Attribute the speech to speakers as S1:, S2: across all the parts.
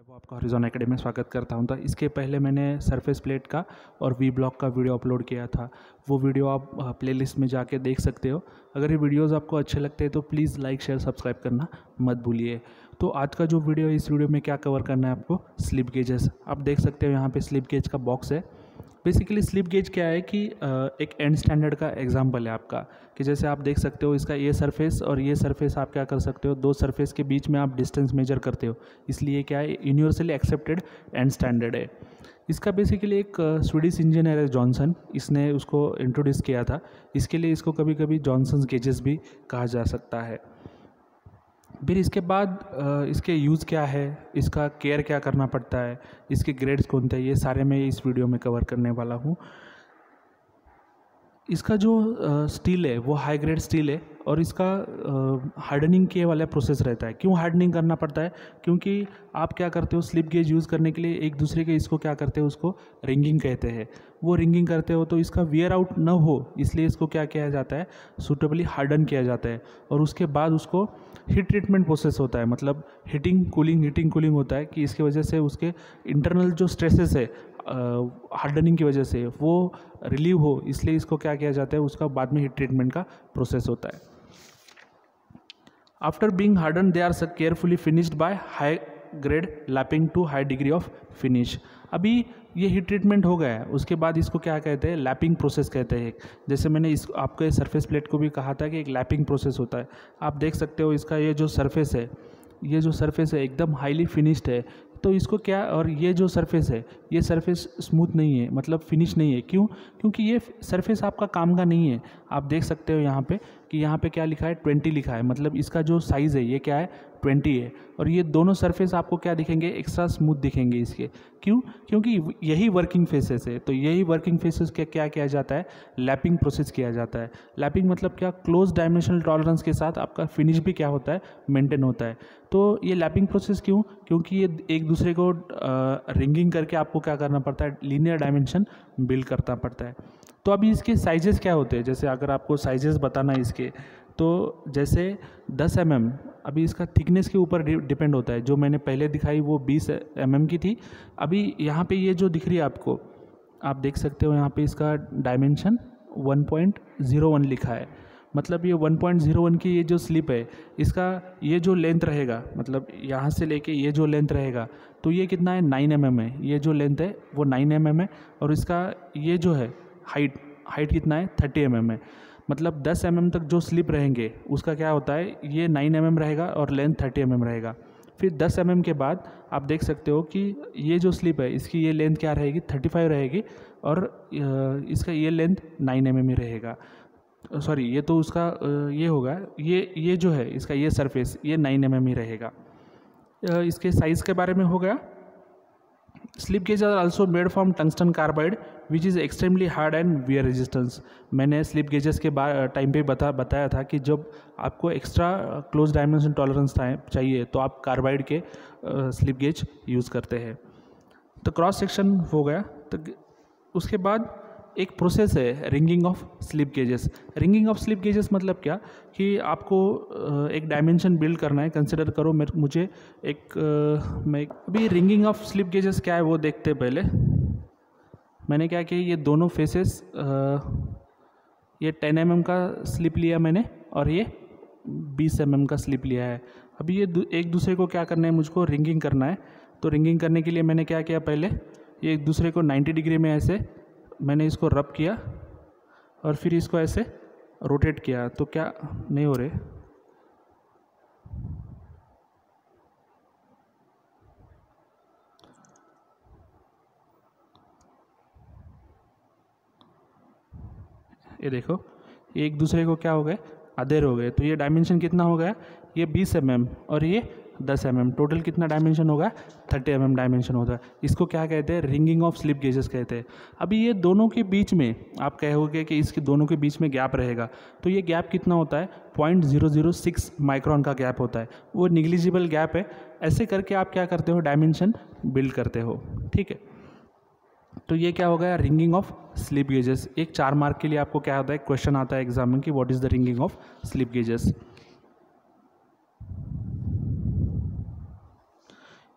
S1: वो आपका horizon academy में स्वागत करता हूं। तो इसके पहले मैंने सरफेस प्लेट का और वी ब्लॉक का वीडियो अपलोड किया था। वो वीडियो आप प्लेलिस्ट में जाके देख सकते हो। अगर ये वीडियोस आपको अच्छे लगते हैं तो प्लीज़ लाइक शेयर सब्सक्राइब करना मत भूलिए। तो आज का जो वीडियो है, इस वीडियो में क्या कवर करना है आपको, स्लिप गेजेस। आप देख सकते हो यहाँ पे स्लिप गेज का बॉक्स है। बेसिकली स्लिप गेज क्या है कि एक एंड स्टैंडर्ड का एग्जांपल है आपका, कि जैसे आप देख सकते हो इसका ये सरफेस और ये सरफेस आप क्या कर सकते हो, दो सरफेस के बीच में आप डिस्टेंस मेजर करते हो, इसलिए क्या है, यूनिवर्सली एक्सेप्टेड एंड स्टैंडर्ड है। इसका बेसिकली एक स्वीडिश इंजीनियर है जॉनसन, इसने उसको इंट्रोड्यूस किया था। इसके लिए इसको कभी कभी जॉनसन्स गेजेस भी कहा जा सकता है। फिर इसके बाद इसके यूज़ क्या है, इसका केयर क्या करना पड़ता है, इसके ग्रेड्स कौन थे, ये सारे मैं इस वीडियो में कवर करने वाला हूँ। इसका जो स्टील है वो हाई ग्रेड स्टील है और इसका हार्डनिंग के वाला प्रोसेस रहता है। क्यों हार्डनिंग करना पड़ता है? क्योंकि आप क्या करते हो, स्लिप गेज यूज़ करने के लिए एक दूसरे के इसको क्या करते हो, उसको रिंगिंग कहते हैं। वो रिंगिंग करते हो तो इसका वियर आउट न हो, इसलिए इसको क्या किया जाता है, सूटेबली हार्डन किया जाता है। और उसके बाद उसको हीट ट्रीटमेंट प्रोसेस होता है, मतलब हीटिंग कूलिंग होता है, कि इसकी वजह से उसके इंटरनल जो स्ट्रेसेस है हार्डनिंग की वजह से वो रिलीव हो, इसलिए इसको क्या किया जाता है, उसका बाद में हीट ट्रीटमेंट का प्रोसेस होता है। After being harden they are carefully finished by high grade lapping to high degree of finish. अभी ये हीट ट्रीटमेंट हो गया है, उसके बाद इसको क्या कहते हैं, लैपिंग प्रोसेस कहते हैं। जैसे मैंने इस आपके सरफेस प्लेट को भी कहा था कि एक लैपिंग प्रोसेस होता है। आप देख सकते हो इसका ये जो सरफेस है, एकदम हाईली फिनिश्ड है। तो इसको क्या, और ये जो सरफेस है, ये सरफेस स्मूथ नहीं है, मतलब फिनिश नहीं है। क्यों? क्योंकि ये सरफेस आपका काम का नहीं है। आप देख सकते हो यहाँ पे कि यहाँ पे क्या लिखा है, 20 लिखा है, मतलब इसका जो साइज़ है ये क्या है, 20 है। और ये दोनों सरफेस आपको क्या दिखेंगे, एक्स्ट्रा स्मूथ दिखेंगे इसके। क्यों? क्योंकि यही वर्किंग फेसेस है। तो यही वर्किंग फेसेस क्या किया जाता है, लैपिंग प्रोसेस किया जाता है। लैपिंग मतलब क्या, क्लोज डायमेंशनल टॉलरेंस के साथ आपका फिनिश भी क्या होता है, मेंटेन होता है। तो ये लैपिंग प्रोसेस क्यों? क्योंकि ये एक दूसरे को रिंगिंग करके आपको क्या करना पड़ता है, लीनियर डायमेंशन बिल्ड करना पड़ता है। तो अभी इसके साइजेस क्या होते हैं, जैसे अगर आपको साइजेस बताना है इसके, तो जैसे 10 mm, अभी इसका थिकनेस के ऊपर डिपेंड होता है। जो मैंने पहले दिखाई वो 20 mm की थी। अभी यहाँ पे ये जो दिख रही है आपको, आप देख सकते हो यहाँ पे इसका डायमेंशन 1.01 लिखा है। मतलब ये 1.01 की ये जो स्लिप है, इसका ये जो लेंथ रहेगा, मतलब यहाँ से लेके ये जो लेंथ रहेगा, तो ये कितना है, 9 mm है। ये जो लेंथ है वो 9 mm है। और इसका ये जो है हाइट कितना है, 30 mm है। मतलब 10 mm तक जो स्लिप रहेंगे उसका क्या होता है, ये 9 mm रहेगा और लेंथ 30 mm रहेगा। फिर 10 mm के बाद आप देख सकते हो कि ये जो स्लिप है, इसकी ये लेंथ क्या रहेगी, 35 रहेगी, और इसका ये लेंथ 9 mm ही रहेगा। सॉरी, ये तो उसका ये होगा, ये जो है इसका ये सरफेस, ये 9 mm ही रहेगा। इसके साइज़ के बारे में हो गया। Slip gauge are also made from tungsten carbide which is extremely hard and wear resistance. मैंने स्लिप गेजेस के टाइम पे बताया था कि जब आपको एक्स्ट्रा क्लोज डायमेंशन टॉलरेंस चाहिए तो आप कार्बाइड के स्लिप गेज यूज़ करते हैं। तो क्रॉस सेक्शन हो गया। तो उसके बाद एक प्रोसेस है ringing of slip gauges. Ringing of slip gauges मतलब क्या, कि आपको एक डायमेंशन बिल्ड करना है। कंसिडर करो मुझे मैं अभी रिंगिंग ऑफ स्लिप गेजेस क्या है वो देखते हैं पहले। मैंने क्या किया, ये दोनों फेसेस, ये 10 mm का स्लिप लिया मैंने और ये 20 mm का स्लिप लिया है। अभी ये एक दूसरे को क्या करना है, मुझको रिंगिंग करना है। तो रिंगिंग करने के लिए मैंने क्या किया, पहले ये एक दूसरे को 90 डिग्री में ऐसे मैंने इसको रब किया और फिर इसको ऐसे रोटेट किया। तो क्या नहीं हो रहे, ये देखो, ये एक दूसरे को क्या हो गए, अधेर हो गए। तो ये डायमेंशन कितना हो गया, ये 20 mm और ये 10 mm, टोटल कितना डायमेंशन होगा, 30 mm डायमेंशन होता है। इसको क्या कहते हैं, रिंगिंग ऑफ स्लिप गेजेस कहते हैं। अभी ये दोनों के बीच में आप कहोगे कि इसके दोनों के बीच में गैप रहेगा, तो ये गैप कितना होता है, 0.006 माइक्रोन का गैप होता है। वो निग्लिजिबल गैप है। ऐसे करके आप क्या करते हो, डायमेंशन बिल्ड करते हो। ठीक है, तो ये क्या हो गया, रिंगिंग ऑफ स्लिप गेजेस। एक 4 मार्क के लिए आपको क्या होता है, क्वेश्चन आता है एग्जाम में कि what is the ringing of slip gauges.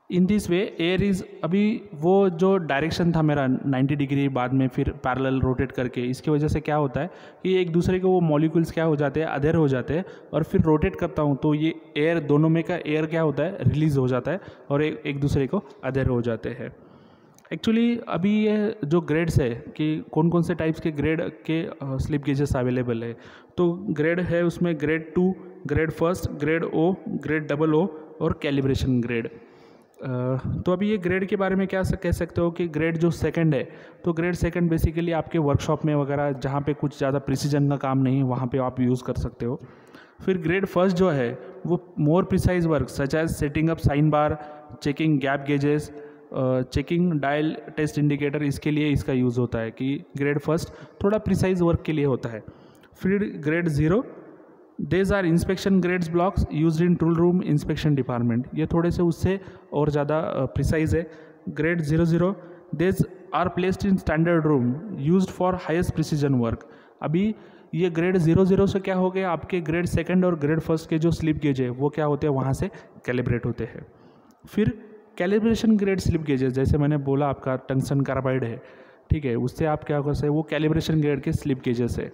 S1: In this way air is, अभी वो जो डायरेक्शन था मेरा 90 डिग्री, बाद में फिर पैरेलल रोटेट करके, इसकी वजह से क्या होता है कि एक दूसरे के वो मॉलिक्यूल्स क्या हो जाते हैं, अधेर हो जाते हैं, और फिर रोटेट करता हूँ तो ये एयर, दोनों में का एयर क्या होता है, रिलीज़ हो जाता है और एक दूसरे को अधेर हो जाते हैं। एक्चुअली अभी ये जो ग्रेड्स है कि कौन कौन से टाइप्स के ग्रेड के स्लिप गेजेस अवेलेबल है, तो ग्रेड है उसमें grade 2, grade first, grade O, grade double O और कैलिब्रेशन ग्रेड। तो अभी ये ग्रेड के बारे में क्या कह सकते हो कि ग्रेड जो सेकंड है, तो ग्रेड सेकंड बेसिकली आपके वर्कशॉप में वगैरह जहाँ पे कुछ ज़्यादा प्रिसीजन का काम नहीं है वहाँ पे आप यूज़ कर सकते हो। फिर ग्रेड फर्स्ट जो है वो more precise work such as setting up sine bar, checking gap gauges, checking dial test indicator, इसके लिए इसका यूज़ होता है कि ग्रेड फर्स्ट थोड़ा प्रिसाइज वर्क के लिए होता है। फिर grade zero, these are inspection grades blocks use in tool room inspection department, ये थोड़े से उससे और ज़्यादा प्रिसाइज है। Grade 00, these are placed in standard room used for highest precision work. अभी ये ग्रेड 00 से क्या हो गया, आपके ग्रेड सेकंड और ग्रेड फर्स्ट के जो स्लिप गेज है वो क्या होते हैं, वहाँ से कैलिब्रेट होते हैं। फिर कैलिब्रेशन ग्रेड स्लिप गेजेस, जैसे मैंने बोला आपका टंगस्टन कार्बाइड है, ठीक है, उससे आप क्या कर सकते हैं, वो कैलिब्रेशन ग्रेड के स्लिप गेजेस है।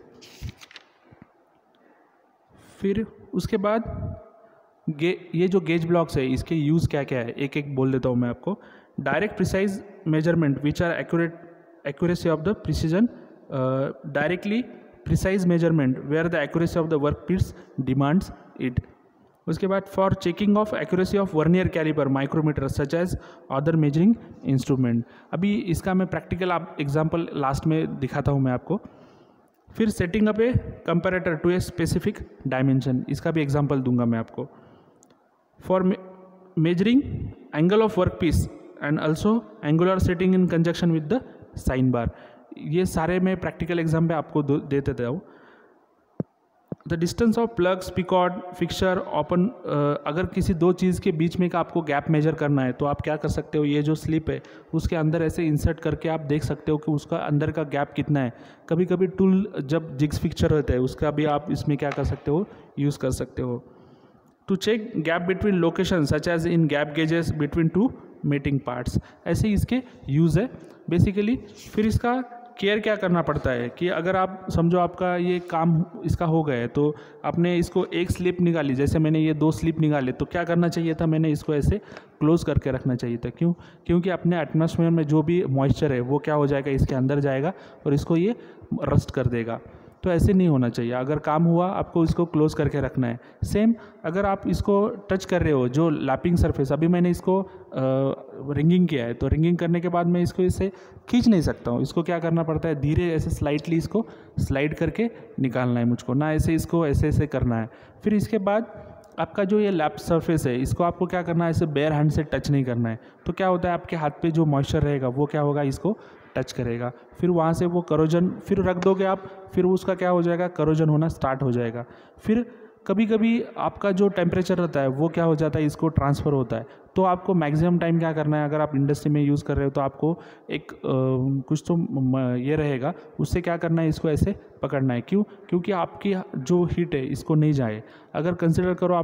S1: फिर उसके बाद ये जो गेज ब्लॉक्स है इसके यूज़ क्या क्या है, एक एक बोल देता हूँ मैं आपको। Direct precise measurement which are accuracy of the precision, directly precise measurement where the accuracy of the work piece demands it. उसके बाद for checking of accuracy of vernier caliper, micrometer such as other measuring instrument. अभी इसका मैं practical आप example last में दिखाता हूँ मैं आपको। फिर setting up a comparator to a specific dimension, इसका भी एग्जांपल दूंगा मैं आपको। For measuring angle of work piece and also angular setting in conjunction with the sine bar, ये सारे मैं प्रैक्टिकल एग्जाम पे आपको दे देता हूँ। द डिस्टेंस ऑफ प्लग, स्पीकॉर्ड, फिक्सर, ओपन, अगर किसी दो चीज़ के बीच में का आपको गैप मेजर करना है तो आप क्या कर सकते हो, ये जो स्लिप है उसके अंदर ऐसे इंसर्ट करके आप देख सकते हो कि उसका अंदर का गैप कितना है। कभी कभी टूल जब जिग्स फिक्सर रहता है उसका भी आप इसमें क्या कर सकते हो, यूज़ कर सकते हो। To check gap between location such as in gap gauges between two mating parts, ऐसे इसके यूज़ है बेसिकली। फिर इसका केयर क्या करना पड़ता है कि अगर आप समझो आपका ये काम इसका हो गया है तो आपने इसको एक स्लिप निकाली, जैसे मैंने ये 2 स्लिप निकाले, तो क्या करना चाहिए था, मैंने इसको ऐसे क्लोज करके रखना चाहिए था। क्यों? क्योंकि अपने एटमॉस्फेयर में जो भी मॉइस्चर है वो क्या हो जाएगा, इसके अंदर जाएगा और इसको ये रस्ट कर देगा। तो ऐसे नहीं होना चाहिए, अगर काम हुआ आपको इसको क्लोज करके रखना है। सेम अगर आप इसको टच कर रहे हो जो लैपिंग सरफेस, अभी मैंने इसको रिंगिंग किया है तो रिंगिंग करने के बाद मैं इसको इससे खींच नहीं सकता हूँ, इसको क्या करना पड़ता है, धीरे ऐसे स्लाइटली इसको स्लाइड करके निकालना है मुझको, ना ऐसे इसको ऐसे ऐसे करना है। फिर इसके बाद आपका जो ये लैप सरफेस है इसको आपको क्या करना है, ऐसे बेयर हैंड से टच नहीं करना है। तो क्या होता है, आपके हाथ पे जो मॉइस्चर रहेगा वो क्या होगा, इसको टच करेगा, फिर वहाँ से वो करोजन फिर रख दोगे आप, फिर उसका क्या हो जाएगा, करोजन होना स्टार्ट हो जाएगा। फिर कभी कभी आपका जो टेम्परेचर रहता है वो क्या हो जाता है, इसको ट्रांसफ़र होता है। तो आपको मैक्सिमम टाइम क्या करना है, अगर आप इंडस्ट्री में यूज़ कर रहे हो तो आपको एक कुछ तो ये रहेगा, उससे क्या करना है, इसको ऐसे पकड़ना है। क्यों? क्योंकि आपकी जो हीट है इसको नहीं जाए। अगर कंसिडर करो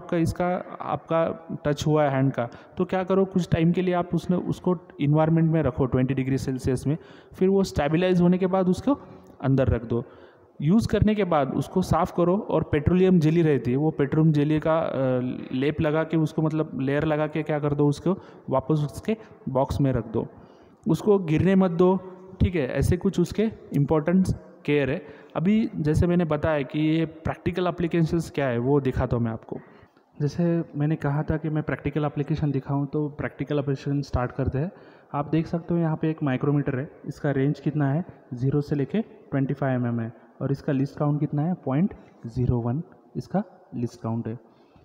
S1: आपका टच हुआ है हैंड का, तो क्या करो, कुछ टाइम के लिए आप उसको इन्वायरमेंट में रखो 20 डिग्री सेल्सियस में, फिर वो स्टेबलाइज होने के बाद उसको अंदर रख दो। यूज़ करने के बाद उसको साफ़ करो और पेट्रोलियम जेली रहती है, वो पेट्रोलियम जेली का लेप लगा के उसको मतलब लेयर लगा के क्या कर दो, उसको वापस उसके बॉक्स में रख दो, उसको गिरने मत दो, ठीक है। ऐसे कुछ उसके इम्पोर्टेंट केयर है। अभी जैसे मैंने बताया कि ये प्रैक्टिकल एप्लीकेशंस क्या है वो दिखाता हूँ मैं आपको। जैसे मैंने कहा था कि मैं प्रैक्टिकल एप्लीकेशन दिखाऊं, तो प्रैक्टिकल एप्लीकेशन स्टार्ट करते हैं। आप देख सकते हो यहाँ पे एक माइक्रोमीटर है, इसका रेंज कितना है, 0 से लेके 25 mm है, और इसका लिस्ट काउंट कितना है, 0.01 इसका लिस्ट काउंट है।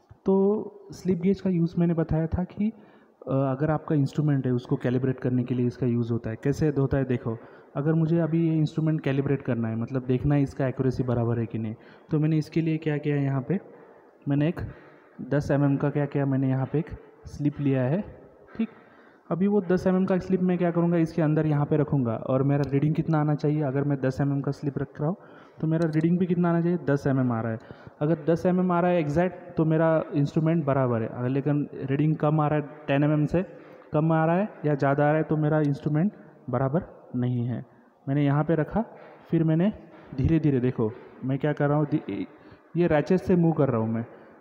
S1: तो स्लिप गेज का यूज़ मैंने बताया था कि अगर आपका इंस्ट्रूमेंट है उसको कैलिब्रेट करने के लिए इसका यूज़ होता है। कैसे होता है देखो, अगर मुझे अभी ये इंस्ट्रूमेंट कैलिब्रेट करना है, मतलब देखना है इसका एक्यूरेसी बराबर है कि नहीं, तो मैंने इसके लिए क्या किया है, यहाँ पे मैंने एक 10 mm का क्या किया, मैंने यहाँ पे एक स्लिप लिया है, ठीक। अभी वो 10 mm का स्लिप मैं क्या करूँगा, इसके अंदर यहाँ पे रखूँगा, और मेरा रीडिंग कितना आना चाहिए, अगर मैं 10 mm का स्लिप रख रहा हूँ तो मेरा रीडिंग भी कितना आना चाहिए, 10 mm आ रहा है। अगर 10 mm आ रहा है एग्जैक्ट तो मेरा इंस्ट्रूमेंट बराबर है, अगर लेकिन रीडिंग कम आ रहा है 10 mm से, कम आ रहा है या ज़्यादा आ रहा है तो मेरा इंस्ट्रूमेंट बराबर नहीं है। मैंने यहाँ पे रखा, फिर मैंने धीरे धीरे, देखो मैं क्या कर रहा हूँ, ये रैचेट से मूव कर रहा हूँ मैं।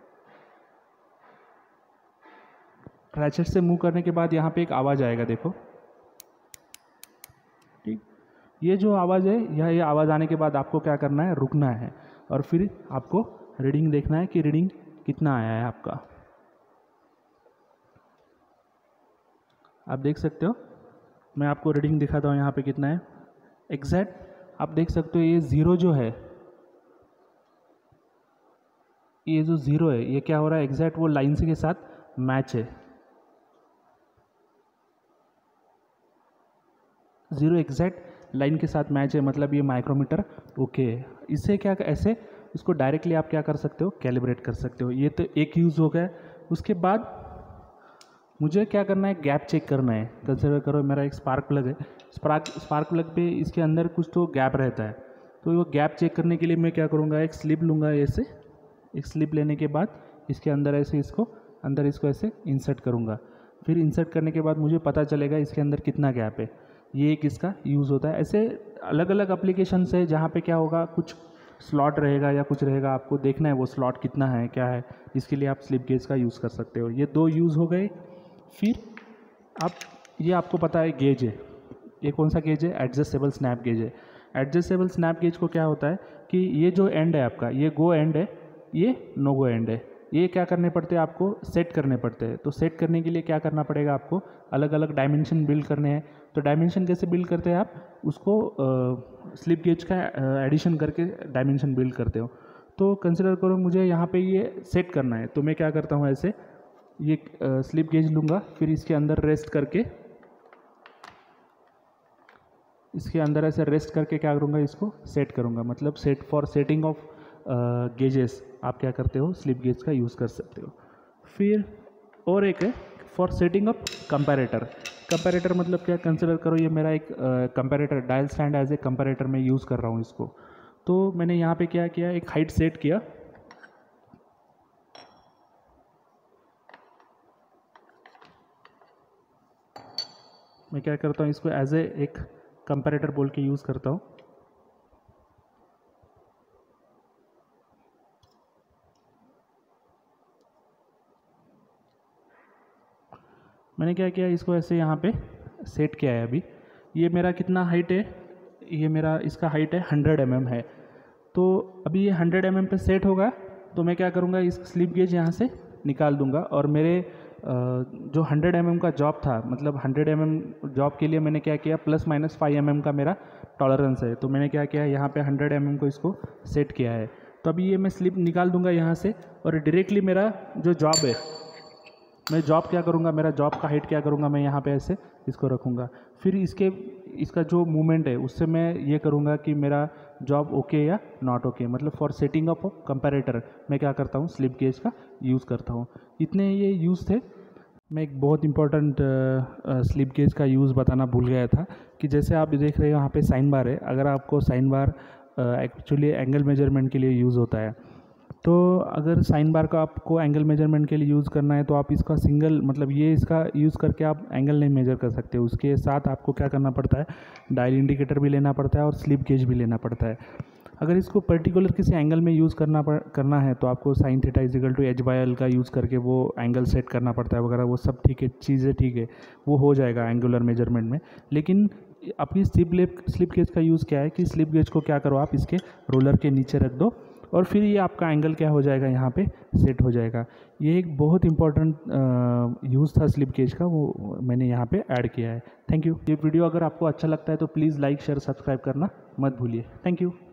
S1: रैचेट से मूव करने के बाद यहाँ पे एक आवाज़ आएगा, देखो ठीक। ये जो आवाज़ है, ये आवाज़ आने के बाद आपको क्या करना है, रुकना है और फिर आपको रीडिंग देखना है कि रीडिंग कितना आया है आपका। आप देख सकते हो, मैं आपको रीडिंग दिखाता हूँ यहाँ पे कितना है एग्जैक्ट। आप देख सकते हो ये ज़ीरो जो है, ये जो ज़ीरो है ये क्या हो रहा है, एग्जैक्ट वो लाइन के साथ मैच है। ज़ीरो एग्जैक्ट लाइन के साथ मैच है, मतलब ये माइक्रोमीटर ओके है। इससे क्या, ऐसे इसको डायरेक्टली आप क्या कर सकते हो, कैलिब्रेट कर सकते हो। ये तो एक यूज़ हो गया। उसके बाद मुझे क्या करना है, गैप चेक करना है। कंसिडर करो मेरा एक स्पार्क प्लग है, स्पार्क प्लग पे इसके अंदर कुछ तो गैप रहता है, तो वो गैप चेक करने के लिए मैं क्या करूँगा, एक स्लिप लूँगा। ऐसे एक स्लिप लेने के बाद इसके अंदर ऐसे इसको ऐसे इंसर्ट करूँगा। फिर इंसर्ट करने के बाद मुझे पता चलेगा इसके अंदर कितना गैप है। ये एक इसका यूज़ होता है। ऐसे अलग अलग एप्लीकेशंस है जहाँ पे क्या होगा, कुछ स्लॉट रहेगा या कुछ रहेगा, आपको देखना है वो स्लॉट कितना है, क्या है, इसके लिए आप स्लिप गेज का यूज़ कर सकते हो। ये दो यूज़ हो गए। फिर ये आपको पता है गेज है, ये कौन सा गेज है, एडजस्टेबल स्नैप गेज है। एडजस्टेबल स्नैप गेज को क्या होता है कि ये जो एंड है आपका, ये गो एंड है, ये नो गो एंड है। ये क्या करने पड़ते हैं, आपको सेट करने पड़ते हैं। तो सेट करने के लिए क्या करना पड़ेगा, आपको अलग अलग डायमेंशन बिल्ड करने हैं। तो डायमेंशन कैसे बिल्ड करते हैं, आप उसको स्लिप गेज का एडिशन करके डायमेंशन बिल्ड करते हो। तो कंसिडर करो मुझे यहाँ पे ये सेट करना है, तो मैं क्या करता हूँ, ऐसे ये स्लिप गेज लूँगा, फिर इसके अंदर रेस्ट करके, इसके अंदर ऐसे रेस्ट करके क्या करूँगा, इसको सेट करूँगा। मतलब set for setting of gauges आप क्या करते हो, स्लिप गेज का यूज़ कर सकते हो। फिर और एक है for setting up comparator. Comparator मतलब क्या, कंसिडर करो ये मेरा एक comparator, dial stand as a comparator मैं यूज़ कर रहा हूँ इसको। तो मैंने यहाँ पे क्या किया, एक हाइट सेट किया, मैं क्या करता हूँ, इसको एज ए एक कंपैरेटर बोल के यूज़ करता हूँ। मैंने क्या किया, इसको ऐसे यहाँ पे सेट किया है। अभी ये मेरा कितना हाइट है, ये मेरा इसका हाइट है 100 mm है। तो अभी ये 100 mm पे सेट होगा, तो मैं क्या करूँगा, इस स्लिप गेज यहाँ से निकाल दूंगा और मेरे जो 100 mm का जॉब था, मतलब 100 mm जॉब के लिए मैंने क्या किया, ±5 mm का मेरा टॉलरेंस है। तो मैंने क्या किया, यहाँ पे 100 mm को इसको सेट किया है। तो अभी ये मैं स्लिप निकाल दूंगा यहाँ से और डायरेक्टली मेरा जो जॉब है, मैं जॉब क्या करूँगा, मेरा जॉब का हाइट क्या करूँगा, मैं यहाँ पे ऐसे इसको रखूँगा। फिर इसका जो मूवमेंट है उससे मैं ये करूँगा कि मेरा जॉब ओके या नॉट ओके। मतलब फॉर सेटिंग अप कंपैरेटर मैं क्या करता हूँ, स्लिप गेज का यूज़ करता हूँ। इतने ये यूज़ थे। मैं एक बहुत इंपॉर्टेंट स्लिप गेज का यूज़ बताना भूल गया था कि जैसे आप देख रहे हो यहाँ पे साइन बार है। अगर आपको sine bar actually angle measurement के लिए यूज़ होता है, तो अगर साइन बार का आपको एंगल मेजरमेंट के लिए यूज़ करना है तो आप इसका सिंगल, मतलब ये इसका यूज़ करके आप एंगल नहीं मेजर कर सकते। उसके साथ आपको क्या करना पड़ता है, डायल इंडिकेटर भी लेना पड़ता है और स्लिप गेज भी लेना पड़ता है। अगर इसको पर्टिकुलर किसी एंगल में यूज़ करना है तो आपको साइन थीटा = h/l का यूज़ करके वो एंगल सेट करना पड़ता है वगैरह, वो सब ठीक है, चीज़ें ठीक है, वो हो जाएगा एंगुलर मेजरमेंट में। लेकिन अपनी स्लिप गेज का यूज़ क्या है कि स्लिप गेज को क्या करो, आप इसके रोलर के नीचे रख दो और फिर ये आपका एंगल क्या हो जाएगा, यहाँ पे सेट हो जाएगा। ये एक बहुत इंपॉर्टेंट यूज़ था स्लिप गेज का, वो मैंने यहाँ पे ऐड किया है। Thank you. ये वीडियो अगर आपको अच्छा लगता है तो प्लीज़ लाइक शेयर सब्सक्राइब करना मत भूलिए। Thank you.